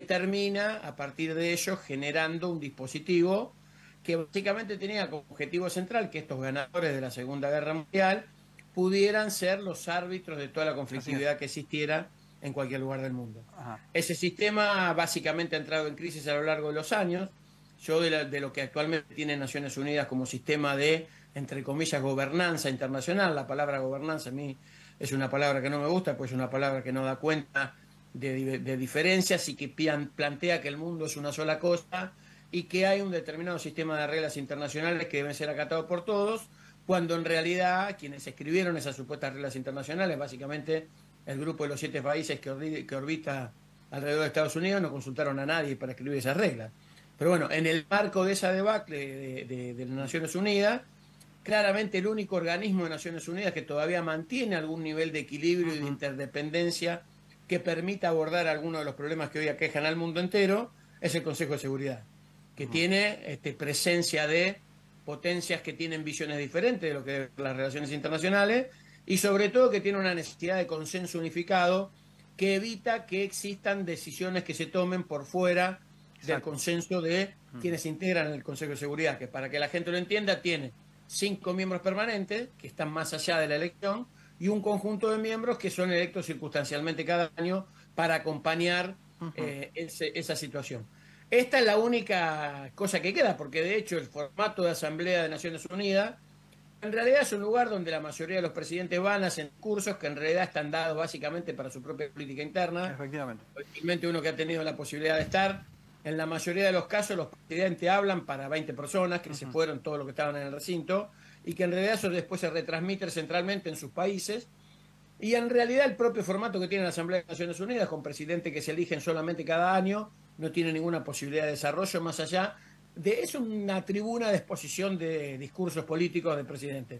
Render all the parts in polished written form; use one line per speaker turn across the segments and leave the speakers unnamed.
termina a partir de ello generando un dispositivo que básicamente tenía como objetivo central que estos ganadores de la Segunda Guerra Mundial pudieran ser los árbitros de toda la
Así es.
conflictividad que existiera en cualquier lugar del mundo.
Ajá.
Ese sistema básicamente ha entrado en crisis a lo largo de los años. Yo de lo que actualmente tiene Naciones Unidas como sistema de, entre comillas, gobernanza internacional, la palabra gobernanza a mí es una palabra que no me gusta, pues es una palabra que no da cuenta de diferencias y que plantea que el mundo es una sola cosa y que hay un determinado sistema de reglas internacionales que deben ser acatados por todos, cuando en realidad quienes escribieron esas supuestas reglas internacionales, básicamente el grupo de los 7 países que orbita alrededor de Estados Unidos, no consultaron a nadie para escribir esas reglas. Pero bueno, en el marco de esa debacle de las Naciones Unidas, claramente el único organismo de Naciones Unidas que todavía mantiene algún nivel de equilibrio y de interdependencia que permita abordar algunos de los problemas que hoy aquejan al mundo entero es el Consejo de Seguridad, que tiene presencia de potencias que tienen visiones diferentes de lo que es las relaciones internacionales y sobre todo que tiene una necesidad de consenso unificado que evita que existan decisiones que se tomen por fuera del
Exacto.
consenso de quienes integran el Consejo de Seguridad, que para que la gente lo entienda tiene 5 miembros permanentes que están más allá de la elección y un conjunto de miembros que son electos circunstancialmente cada año para acompañar esa situación. Esta es la única cosa que queda, porque de hecho el formato de Asamblea de Naciones Unidas en realidad es un lugar donde la mayoría de los presidentes van a hacer cursos que en realidad están dados básicamente para su propia política interna.
Efectivamente.
Obviamente uno que ha tenido la posibilidad de estar, en la mayoría de los casos los presidentes hablan para 20 personas que se fueron todos los que estaban en el recinto y que en realidad eso después se retransmite centralmente en sus países. Y en realidad el propio formato que tiene la Asamblea de Naciones Unidas, con presidentes que se eligen solamente cada año, no tiene ninguna posibilidad de desarrollo más allá de... Es una tribuna de exposición de discursos políticos del presidente.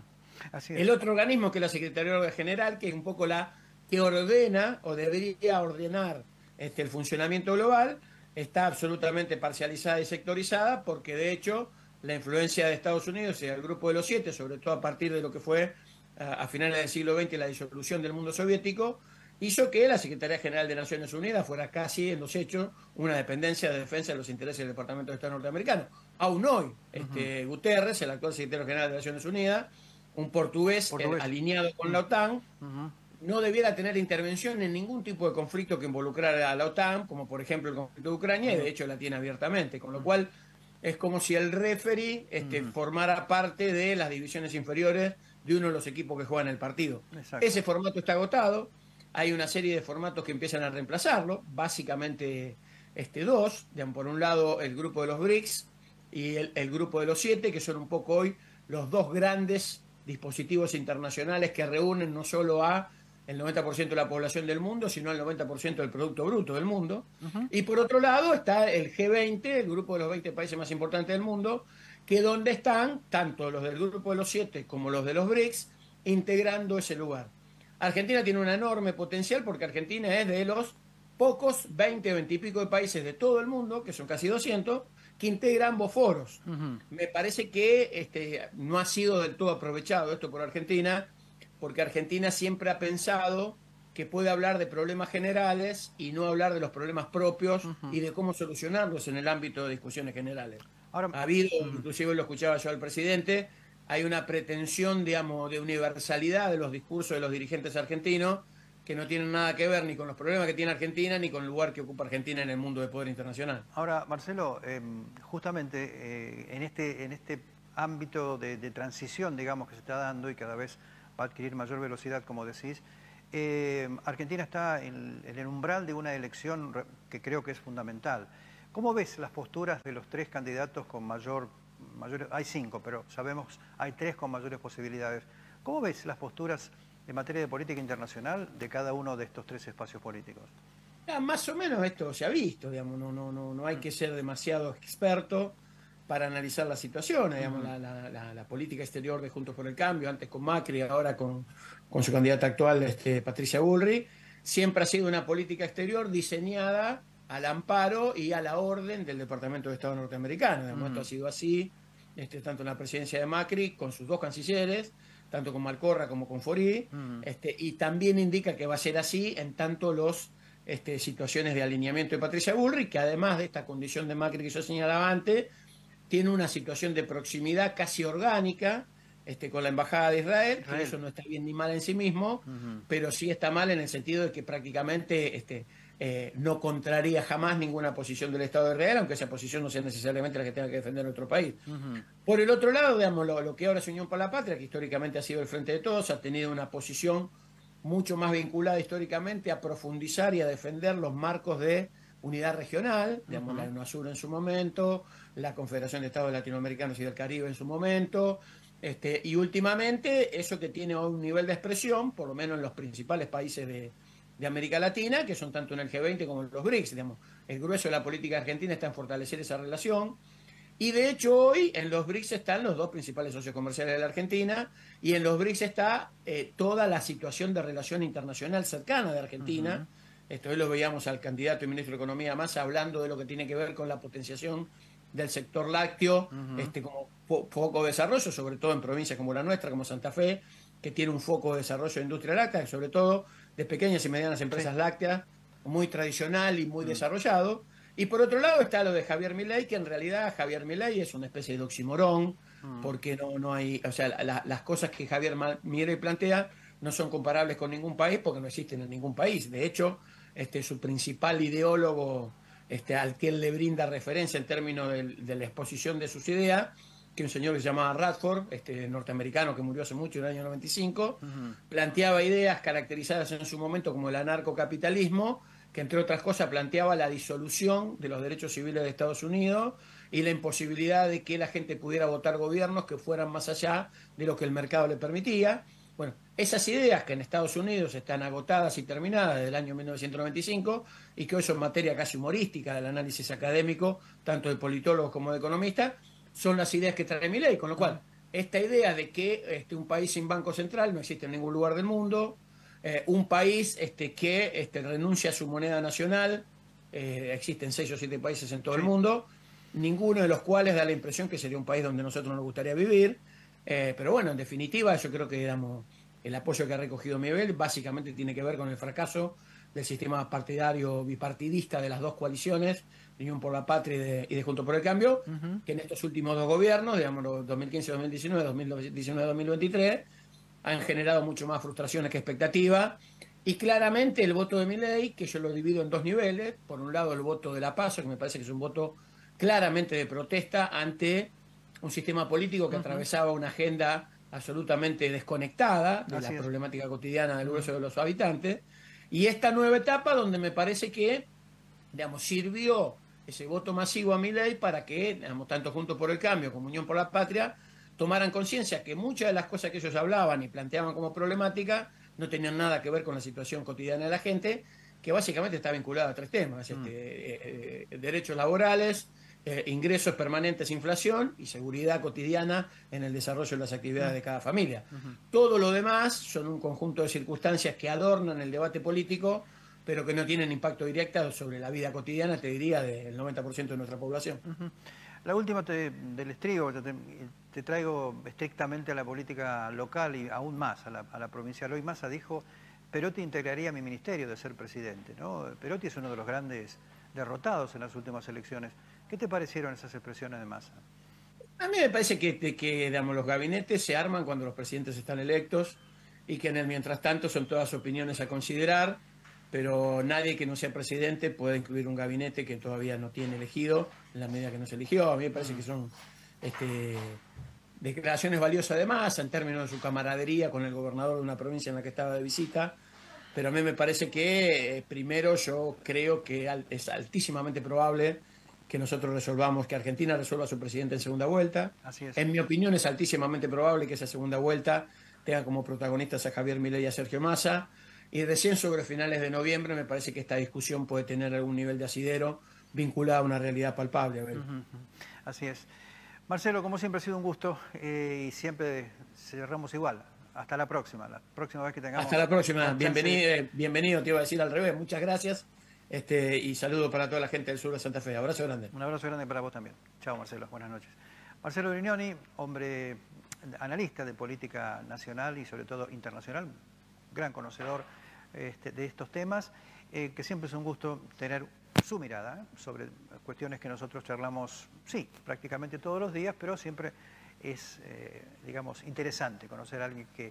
Así
El
es.
otro organismo que es la Secretaría General, que es un poco la que ordena o debería ordenar el funcionamiento global, está absolutamente parcializada y sectorizada porque de hecho la influencia de Estados Unidos y el grupo de los 7, sobre todo a partir de lo que fue a finales del siglo XX la disolución del mundo soviético, hizo que la Secretaría General de Naciones Unidas fuera casi en los hechos una dependencia de defensa de los intereses del Departamento de Estado norteamericano. Aún hoy, Guterres, el actual secretario general de Naciones Unidas, un portugués
Portugués.
alineado con la OTAN, no debiera tener intervención en ningún tipo de conflicto que involucrara a la OTAN, como por ejemplo el conflicto de Ucrania, y de hecho la tiene abiertamente, con lo cual es como si el referee formara parte de las divisiones inferiores de uno de los equipos que juegan el partido.
Exacto.
Ese formato está agotado, hay una serie de formatos que empiezan a reemplazarlo, básicamente dos, digamos, por un lado el grupo de los BRICS y el grupo de los 7, que son un poco hoy los dos grandes dispositivos internacionales que reúnen no solo a el 90% de la población del mundo, sino al 90% del Producto Bruto del mundo. Y por otro lado está el G20, el grupo de los 20 países más importantes del mundo, que donde están tanto los del grupo de los 7 como los de los BRICS integrando ese lugar. Argentina tiene un enorme potencial porque Argentina es de los pocos 20 o 20 y pico de países de todo el mundo, que son casi 200, que integra ambos foros. Me parece que no ha sido del todo aprovechado esto por Argentina, porque Argentina siempre ha pensado que puede hablar de problemas generales y no hablar de los problemas propios y de cómo solucionarlos en el ámbito de discusiones generales.
Ahora,
Ha habido, inclusive lo escuchaba yo al presidente, hay una pretensión, digamos, de universalidad de los discursos de los dirigentes argentinos que no tienen nada que ver ni con los problemas que tiene Argentina ni con el lugar que ocupa Argentina en el mundo de poder internacional.
ahora Marcelo, justamente en este ámbito de transición, digamos, que se está dando y cada vez va a adquirir mayor velocidad, como decís, Argentina está en el umbral de una elección que creo que es fundamental. ¿Cómo ves las posturas de los 3 candidatos con hay 5, pero sabemos hay 3 con mayores posibilidades? ¿Cómo ves las posturas en materia de política internacional de cada uno de estos 3 espacios políticos?
Más o menos esto se ha visto, digamos, no hay que ser demasiado experto para analizar las situaciones, digamos, la política exterior de Juntos por el Cambio, antes con Macri, ahora con su candidata actual, Patricia Bullrich, siempre ha sido una política exterior diseñada al amparo y a la orden del Departamento de Estado norteamericano. Digamos, esto ha sido así, tanto en la presidencia de Macri, con sus 2 cancilleres, tanto con Malcorra como con Fori, y también indica que va a ser así en tanto los situaciones de alineamiento de Patricia Bullrich, que además de esta condición de Macri que yo señalaba antes, tiene una situación de proximidad casi orgánica con la Embajada de Israel, que eso no está bien ni mal en sí mismo, pero sí está mal en el sentido de que prácticamente no contraría jamás ninguna posición del Estado de Israel, aunque esa posición no sea necesariamente la que tenga que defender nuestro país. Por el otro lado, digamos, lo que ahora es Unión por la Patria, que históricamente ha sido el Frente de Todos, ha tenido una posición mucho más vinculada históricamente a profundizar y a defender los marcos de unidad regional, digamos, la UNASUR en su momento, la Confederación de Estados Latinoamericanos y del Caribe en su momento, y últimamente eso que tiene hoy un nivel de expresión, por lo menos en los principales países de América Latina, que son tanto en el G20 como en los BRICS, digamos. El grueso de la política argentina está en fortalecer esa relación. Y de hecho hoy en los BRICS están los dos principales socios comerciales de la Argentina y en los BRICS está toda la situación de relación internacional cercana de Argentina. Hoy lo veíamos al candidato y ministro de Economía Massa hablando de lo que tiene que ver con la potenciación del sector lácteo como foco de desarrollo, sobre todo en provincias como la nuestra, como Santa Fe, que tiene un foco de desarrollo de industria láctea, sobre todo de pequeñas y medianas empresas lácteas, muy tradicional y muy desarrollado. Y por otro lado está lo de Javier Milei, que en realidad Javier Milei es una especie de oximorón, porque no hay, o sea, las cosas que Javier Milei plantea no son comparables con ningún país porque no existen en ningún país. De hecho, su principal ideólogo, al que él le brinda referencia en términos de la exposición de sus ideas, que un señor que se llamaba Radford, norteamericano que murió hace mucho, en el año 95, planteaba ideas caracterizadas en su momento como el anarcocapitalismo, que entre otras cosas planteaba la disolución de los derechos civiles de Estados Unidos y la imposibilidad de que la gente pudiera votar gobiernos que fueran más allá de lo que el mercado le permitía. Bueno, esas ideas que en Estados Unidos están agotadas y terminadas desde el año 1995 y que hoy son materia casi humorística del análisis académico, tanto de politólogos como de economistas, son las ideas que trae Milei, con lo cual esta idea de que un país sin banco central no existe en ningún lugar del mundo, un país que renuncia a su moneda nacional, existen 6 o 7 países en todo el mundo, ninguno de los cuales da la impresión que sería un país donde nosotros nos gustaría vivir, pero bueno, en definitiva yo creo que digamos, el apoyo que ha recogido Milei básicamente tiene que ver con el fracaso del sistema partidario bipartidista de las dos coaliciones, de Unión por la Patria y de Juntos por el Cambio, que en estos últimos dos gobiernos, digamos 2015-2019, 2019-2023, han generado mucho más frustraciones que expectativas. Y claramente el voto de Milei, que yo lo divido en dos niveles, por un lado el voto de la PASO, que me parece que es un voto claramente de protesta ante un sistema político que atravesaba una agenda absolutamente desconectada de la problemática cotidiana del grueso de los habitantes, y esta nueva etapa donde me parece que, digamos, sirvió ese voto masivo a Milei para que, digamos, tanto Juntos por el Cambio como Unión por la Patria tomaran conciencia que muchas de las cosas que ellos hablaban y planteaban como problemática no tenían nada que ver con la situación cotidiana de la gente, que básicamente está vinculada a tres temas: derechos laborales, ingresos permanentes, inflación y seguridad cotidiana en el desarrollo de las actividades de cada familia. Todo lo demás son un conjunto de circunstancias que adornan el debate político, pero que no tienen impacto directo sobre la vida cotidiana, te diría, del 90% de nuestra población.
La última del estribo, te traigo estrictamente a la política local y aún más a la provincial. Hoy Massa dijo: Perotti integraría mi ministerio de ser presidente, ¿no? Perotti es uno de los grandes derrotados en las últimas elecciones. ¿Qué te parecieron esas expresiones de Massa?
A mí me parece que digamos, los gabinetes se arman cuando los presidentes están electos y que en el mientras tanto son todas opiniones a considerar, pero nadie que no sea presidente puede incluir un gabinete que todavía no tiene elegido en la medida que no se eligió. A mí me parece que son declaraciones valiosas de Massa en términos de su camaradería con el gobernador de una provincia en la que estaba de visita, pero a mí me parece que primero yo creo que es altísimamente probable que nosotros resolvamos, que Argentina resuelva a su presidente en segunda vuelta.
Así es.
En mi opinión es altísimamente probable que esa segunda vuelta tenga como protagonistas a Javier Milei y a Sergio Massa, y recién sobre finales de noviembre me parece que esta discusión puede tener algún nivel de asidero vinculado a una realidad palpable.
Así es. Marcelo, como siempre ha sido un gusto y siempre cerramos igual. Hasta la próxima vez que tengamos...
Hasta la próxima, bienvenido, te iba a decir al revés, muchas gracias. Y saludo para toda la gente del sur de Santa Fe. Abrazo grande.
Un abrazo grande para vos también. Chao, Marcelo. Buenas noches. Marcelo Brignoni, hombre analista de política nacional y sobre todo internacional, gran conocedor de estos temas. que siempre es un gusto tener su mirada sobre cuestiones que nosotros charlamos, sí, prácticamente todos los días, pero siempre es, digamos, interesante conocer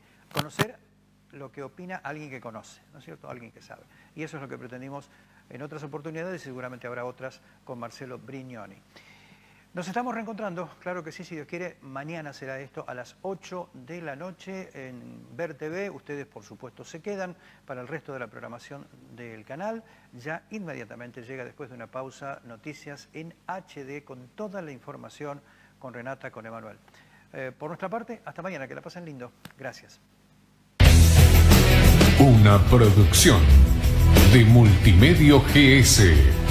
lo que opina alguien que conoce, ¿no es cierto? Alguien que sabe. Y eso es lo que pretendimos en otras oportunidades y seguramente habrá otras con Marcelo Brignoni. Nos estamos reencontrando, claro que sí, si Dios quiere. Mañana será esto a las 8 de la noche en Ver TV. Ustedes, por supuesto, se quedan para el resto de la programación del canal. Ya inmediatamente llega, después de una pausa, noticias en HD con toda la información con Renata, con Emanuel. Por nuestra parte, hasta mañana. Que la pasen lindo. Gracias.
Una producción de Multimedio GS.